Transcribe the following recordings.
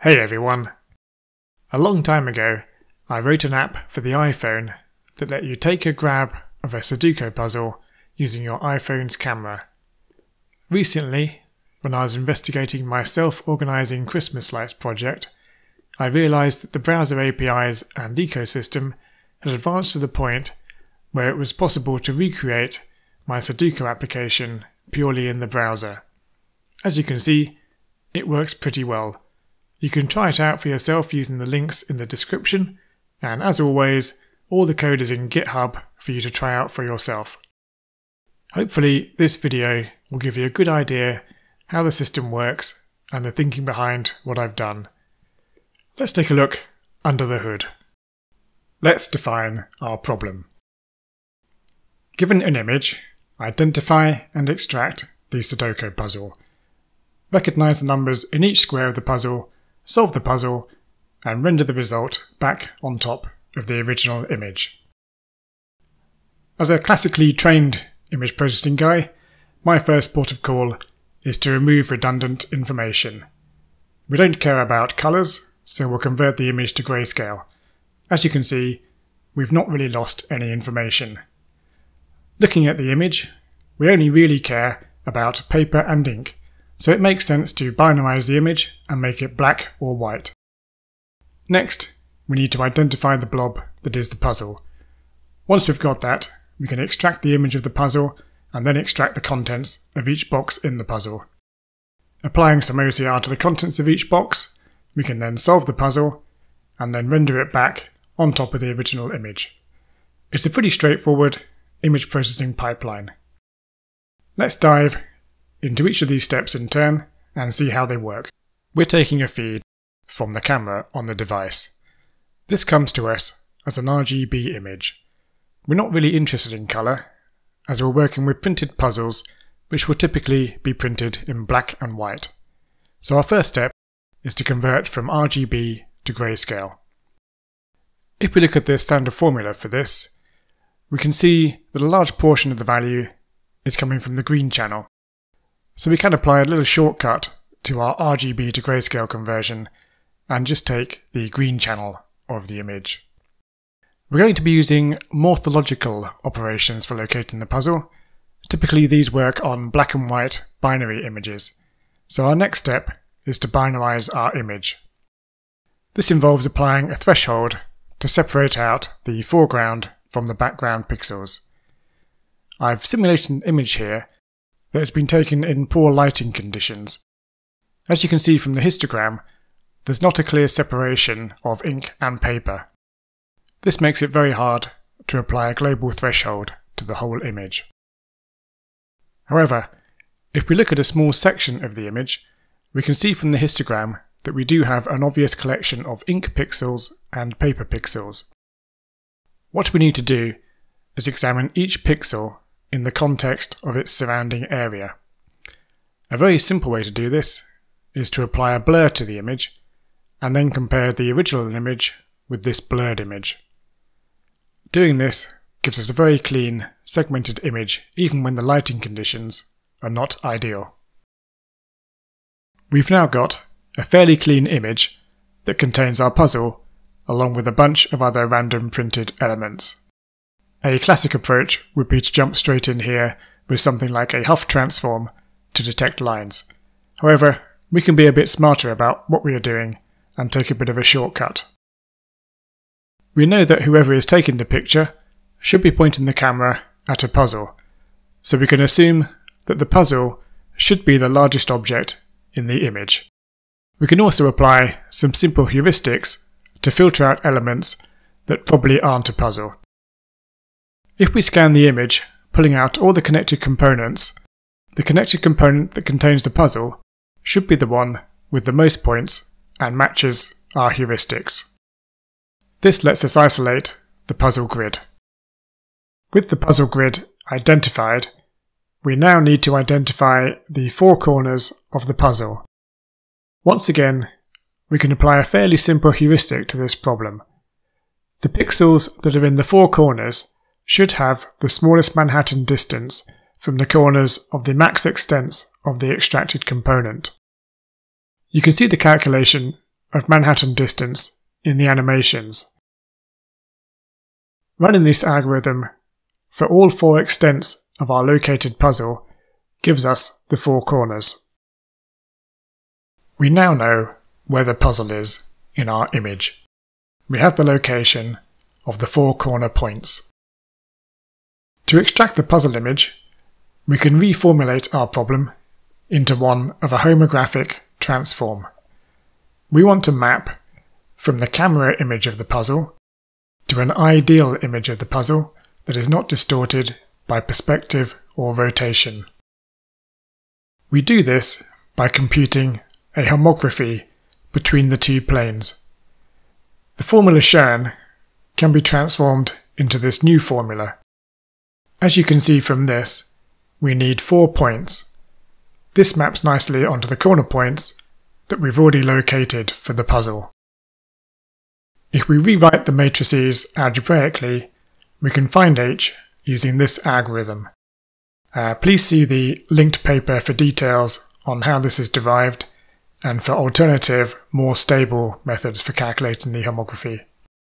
Hey everyone! A long time ago, I wrote an app for the iPhone that let you take a grab of a Sudoku puzzle using your iPhone's camera. Recently, when I was investigating my self-organising Christmas lights project, I realised that the browser APIs and ecosystem had advanced to the point where it was possible to recreate my Sudoku application purely in the browser. As you can see, it works pretty well. You can try it out for yourself using the links in the description, and as always, all the code is in GitHub for you to try out for yourself. Hopefully this video will give you a good idea how the system works and the thinking behind what I've done. Let's take a look under the hood. Let's define our problem. Given an image, identify and extract the Sudoku puzzle. Recognize the numbers in each square of the puzzle, solve the puzzle, and render the result back on top of the original image. As a classically trained image processing guy, my first port of call is to remove redundant information. We don't care about colours, so we'll convert the image to greyscale. As you can see, we've not really lost any information. Looking at the image, we only really care about paper and ink, so it makes sense to binarize the image and make it black or white. Next, we need to identify the blob that is the puzzle. Once we've got that, we can extract the image of the puzzle and then extract the contents of each box in the puzzle. Applying some OCR to the contents of each box, we can then solve the puzzle and then render it back on top of the original image. It's a pretty straightforward image processing pipeline. Let's dive into each of these steps in turn and see how they work. We're taking a feed from the camera on the device. This comes to us as an RGB image. We're not really interested in colour, as we're working with printed puzzles which will typically be printed in black and white. So our first step is to convert from RGB to grayscale. If we look at the standard formula for this, we can see that a large portion of the value is coming from the green channel. So we can apply a little shortcut to our RGB to grayscale conversion and just take the green channel of the image. We're going to be using morphological operations for locating the puzzle. Typically these work on black and white binary images. So our next step is to binarize our image. This involves applying a threshold to separate out the foreground from the background pixels. I've simulated an image here that has been taken in poor lighting conditions. As you can see from the histogram, there's not a clear separation of ink and paper. This makes it very hard to apply a global threshold to the whole image. However, if we look at a small section of the image, we can see from the histogram that we do have an obvious collection of ink pixels and paper pixels. What we need to do is examine each pixel in the context of its surrounding area. A very simple way to do this is to apply a blur to the image and then compare the original image with this blurred image. Doing this gives us a very clean, segmented image even when the lighting conditions are not ideal. We've now got a fairly clean image that contains our puzzle along with a bunch of other random printed elements. A classic approach would be to jump straight in here with something like a Huff transform to detect lines. However, we can be a bit smarter about what we are doing and take a bit of a shortcut. We know that whoever is taking the picture should be pointing the camera at a puzzle, so we can assume that the puzzle should be the largest object in the image. We can also apply some simple heuristics to filter out elements that probably aren't a puzzle. If we scan the image, pulling out all the connected components, the connected component that contains the puzzle should be the one with the most points and matches our heuristics. This lets us isolate the puzzle grid. With the puzzle grid identified, we now need to identify the four corners of the puzzle. Once again, we can apply a fairly simple heuristic to this problem. The pixels that are in the four corners should have the smallest Manhattan distance from the corners of the max extents of the extracted component. You can see the calculation of Manhattan distance in the animations. Running this algorithm for all 4 extents of our located puzzle gives us the 4 corners. We now know where the puzzle is in our image. We have the location of the 4 corner points. To extract the puzzle image, we can reformulate our problem into one of a homographic transform. We want to map from the camera image of the puzzle to an ideal image of the puzzle that is not distorted by perspective or rotation. We do this by computing a homography between the 2 planes. The formula shown can be transformed into this new formula. As you can see from this, we need 4 points. This maps nicely onto the corner points that we've already located for the puzzle. If we rewrite the matrices algebraically, we can find H using this algorithm. Please see the linked paper for details on how this is derived and for alternative, more stable methods for calculating the homography.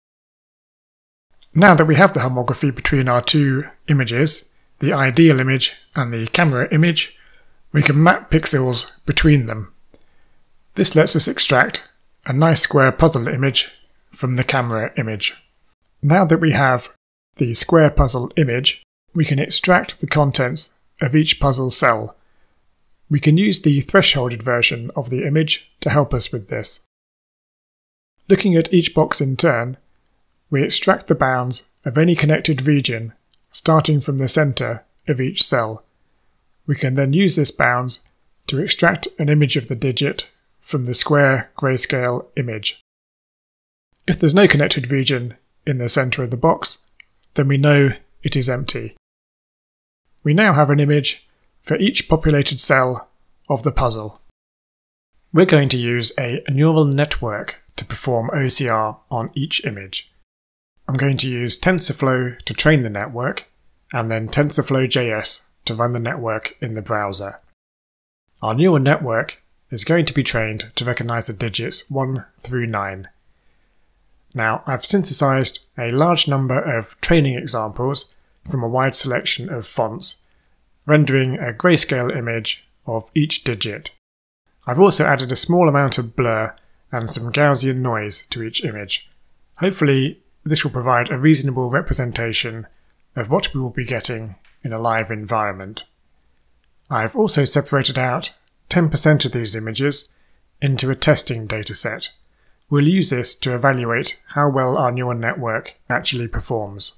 Now that we have the homography between our 2 images, the ideal image and the camera image, we can map pixels between them. This lets us extract a nice square puzzle image from the camera image. Now that we have the square puzzle image, we can extract the contents of each puzzle cell. We can use the thresholded version of the image to help us with this. Looking at each box in turn, we extract the bounds of any connected region starting from the center of each cell. We can then use this bounds to extract an image of the digit from the square grayscale image. If there's no connected region in the center of the box, then we know it is empty. We now have an image for each populated cell of the puzzle. We're going to use a neural network to perform OCR on each image. I'm going to use TensorFlow to train the network, and then TensorFlow.js to run the network in the browser. Our neural network is going to be trained to recognize the digits 1 through 9. Now, I've synthesized a large number of training examples from a wide selection of fonts, rendering a grayscale image of each digit. I've also added a small amount of blur and some Gaussian noise to each image. Hopefully, this will provide a reasonable representation of what we will be getting in a live environment. I've also separated out 10% of these images into a testing dataset. We'll use this to evaluate how well our neural network actually performs.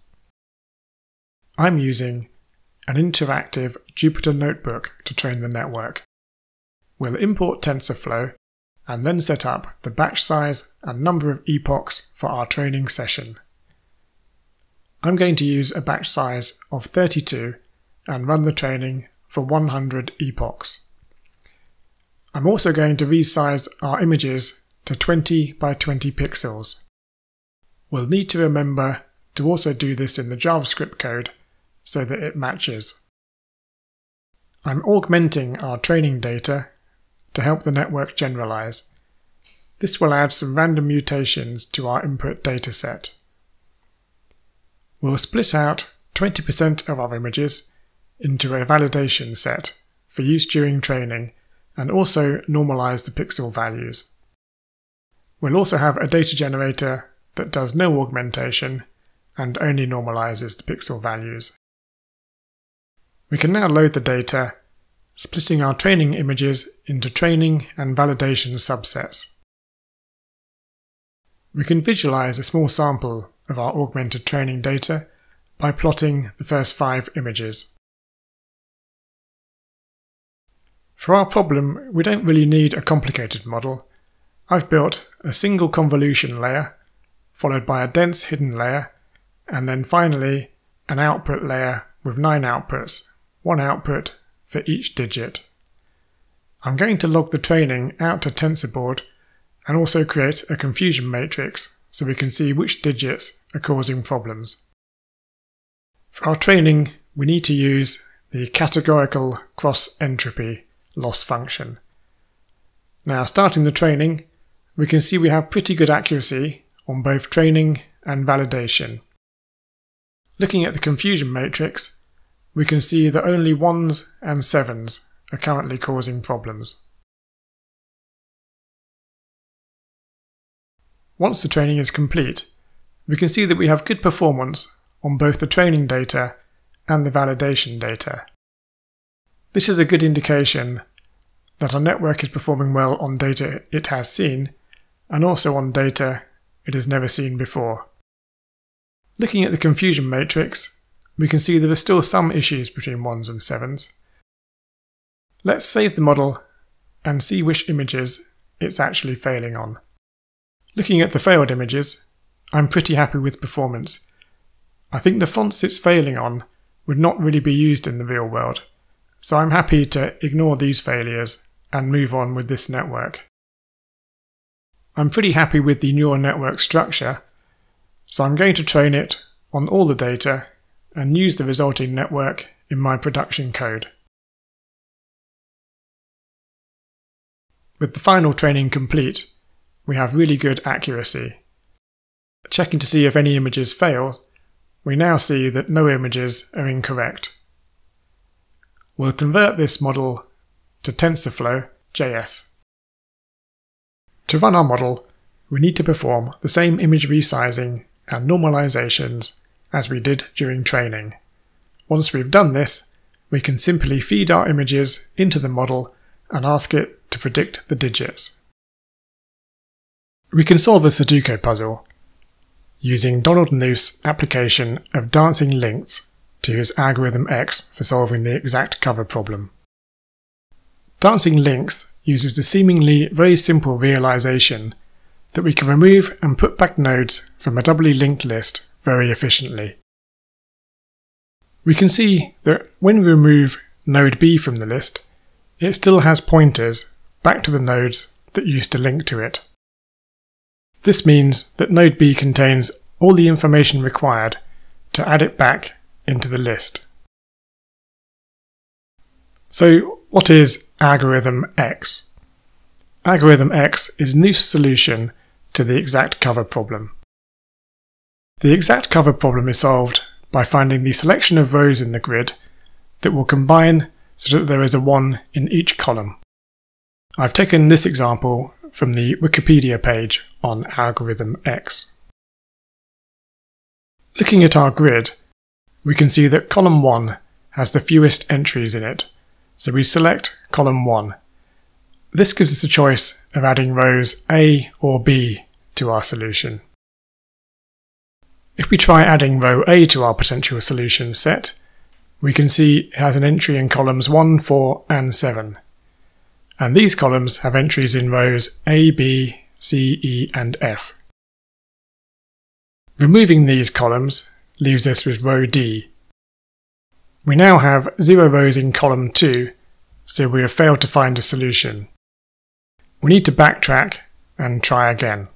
I'm using an interactive Jupyter notebook to train the network. We'll import TensorFlow and then set up the batch size and number of epochs for our training session. I'm going to use a batch size of 32 and run the training for 100 epochs. I'm also going to resize our images to 20 by 20 pixels. We'll need to remember to also do this in the JavaScript code so that it matches. I'm augmenting our training data to help the network generalize. This will add some random mutations to our input dataset. We'll split out 20% of our images into a validation set for use during training and also normalize the pixel values. We'll also have a data generator that does no augmentation and only normalizes the pixel values. We can now load the data, splitting our training images into training and validation subsets. We can visualize a small sample of our augmented training data by plotting the first 5 images. For our problem, we don't really need a complicated model. I've built a single convolution layer, followed by a dense hidden layer, and then finally an output layer with 9 outputs, 1 output for each digit. I'm going to log the training out to TensorBoard and also create a confusion matrix so we can see which digits are causing problems. For our training, we need to use the categorical cross-entropy loss function. Now, starting the training, we can see we have pretty good accuracy on both training and validation. Looking at the confusion matrix, we can see that only 1s and 7s are currently causing problems. Once the training is complete, we can see that we have good performance on both the training data and the validation data. This is a good indication that our network is performing well on data it has seen, and also on data it has never seen before. Looking at the confusion matrix, we can see there are still some issues between 1s and 7s. Let's save the model and see which images it's actually failing on. Looking at the failed images, I'm pretty happy with performance. I think the fonts it's failing on would not really be used in the real world, so I'm happy to ignore these failures and move on with this network. I'm pretty happy with the neural network structure, so I'm going to train it on all the data and use the resulting network in my production code. With the final training complete, we have really good accuracy. Checking to see if any images fail, we now see that no images are incorrect. We'll convert this model to TensorFlow.js. To run our model, we need to perform the same image resizing and normalizations as we did during training. Once we've done this, we can simply feed our images into the model and ask it to predict the digits. We can solve a Sudoku puzzle using Donald Knuth's application of dancing links to his algorithm X for solving the exact cover problem. Dancing links uses the seemingly very simple realization that we can remove and put back nodes from a doubly linked list very efficiently. We can see that when we remove node B from the list, it still has pointers back to the nodes that used to link to it. This means that node B contains all the information required to add it back into the list. So what is algorithm X? Algorithm X is Knuth's solution to the exact cover problem. The exact cover problem is solved by finding the selection of rows in the grid that will combine so that there is a 1 in each column. I've taken this example from the Wikipedia page on algorithm X. Looking at our grid, we can see that column 1 has the fewest entries in it, so we select column 1. This gives us a choice of adding rows A or B to our solution. If we try adding row A to our potential solution set, we can see it has an entry in columns 1, 4 and 7. And these columns have entries in rows A, B, C, E and F. Removing these columns leaves us with row D. We now have 0 rows in column 2, so we have failed to find a solution. We need to backtrack and try again.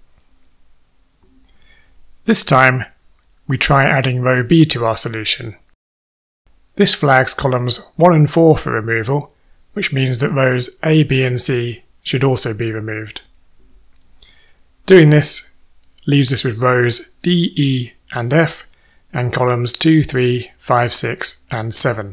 This time, we try adding row B to our solution. This flags columns 1 and 4 for removal, which means that rows A, B and C should also be removed. Doing this leaves us with rows D, E and F and columns 2, 3, 5, 6 and 7.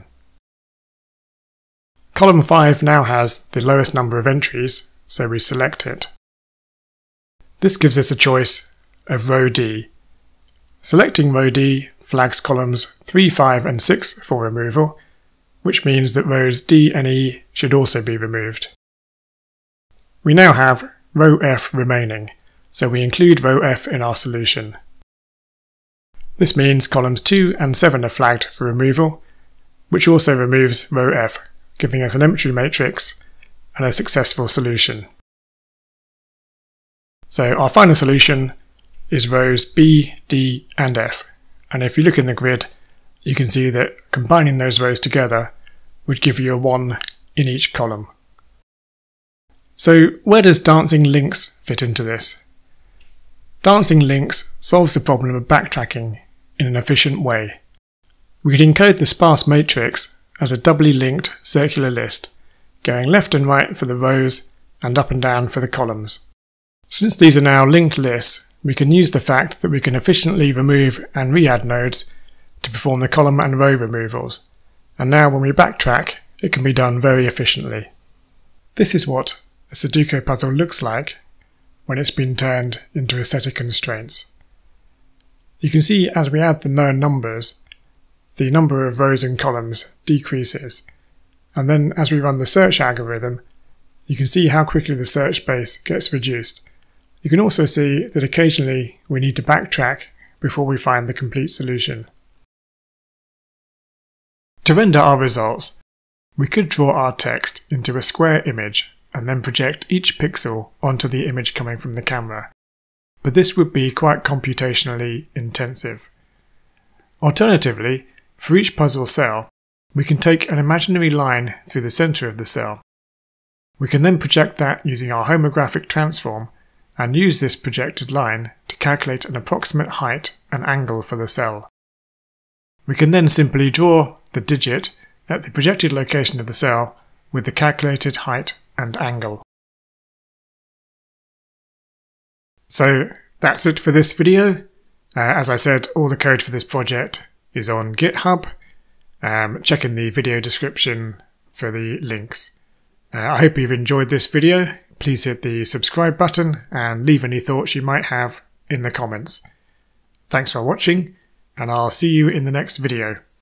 Column 5 now has the lowest number of entries, so we select it. This gives us a choice of row D. Selecting row D flags columns 3, 5 and 6 for removal, which means that rows D and E should also be removed. We now have row F remaining, so we include row F in our solution. This means columns 2 and 7 are flagged for removal, which also removes row F, giving us an entry matrix and a successful solution. So our final solution is rows B, D and F, and if you look in the grid, you can see that combining those rows together would give you a 1 in each column. So where does dancing links fit into this? Dancing links solves the problem of backtracking in an efficient way. We could encode the sparse matrix as a doubly linked circular list, going left and right for the rows and up and down for the columns. Since these are now linked lists, we can use the fact that we can efficiently remove and re-add nodes to perform the column and row removals. And now when we backtrack, it can be done very efficiently. This is what a Sudoku puzzle looks like when it's been turned into a set of constraints. You can see as we add the known numbers, the number of rows and columns decreases. And then as we run the search algorithm, you can see how quickly the search space gets reduced. You can also see that occasionally we need to backtrack before we find the complete solution. To render our results, we could draw our text into a square image and then project each pixel onto the image coming from the camera, but this would be quite computationally intensive. Alternatively, for each puzzle cell, we can take an imaginary line through the center of the cell. We can then project that using our homographic transform and use this projected line to calculate an approximate height and angle for the cell. We can then simply draw the digit at the projected location of the cell with the calculated height and angle. So that's it for this video. As I said, all the code for this project is on GitHub. Check in the video description for the links. I hope you've enjoyed this video. Please hit the subscribe button and leave any thoughts you might have in the comments. Thanks for watching, and I'll see you in the next video.